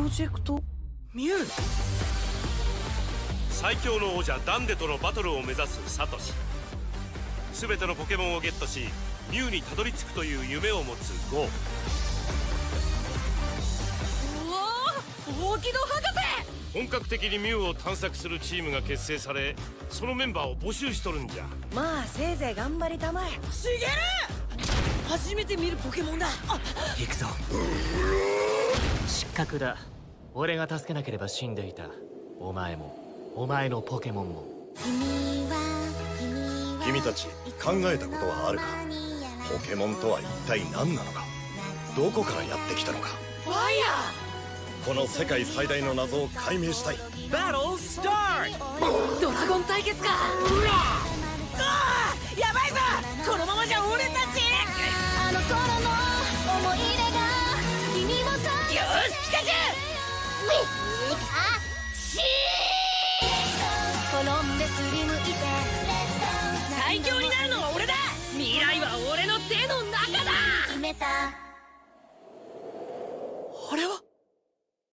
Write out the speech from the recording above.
ロジェクトミュウ。 最強の王者ダンデとのバトルを目指すサトシ。全てのポケモンをゲットしミュウにたどり着くという夢を持つゴウ。 うわー、大木戸博士。 本格的にミュウを探索するチームが結成され、そのメンバーを募集しとるんじゃ。 まあせいぜい頑張りたまえ。しげる、初めて見るポケモンだ。 行くぞ。失格だ。俺が助けなければ死んでいた。お前もお前のポケモンも。 君たち考えたことはあるか？ポケモンとは一体何なのか、どこからやってきたのか。 ファイヤこの世界最大の謎を解明したい。 バトルスターー、ドラゴン対決か。やばいぞ、このままじゃ俺たち。 あの頃の思い出が君をさ。 よし、ピカチュウ。 転んですりむいて最強になるのは俺だ。未来は俺の手の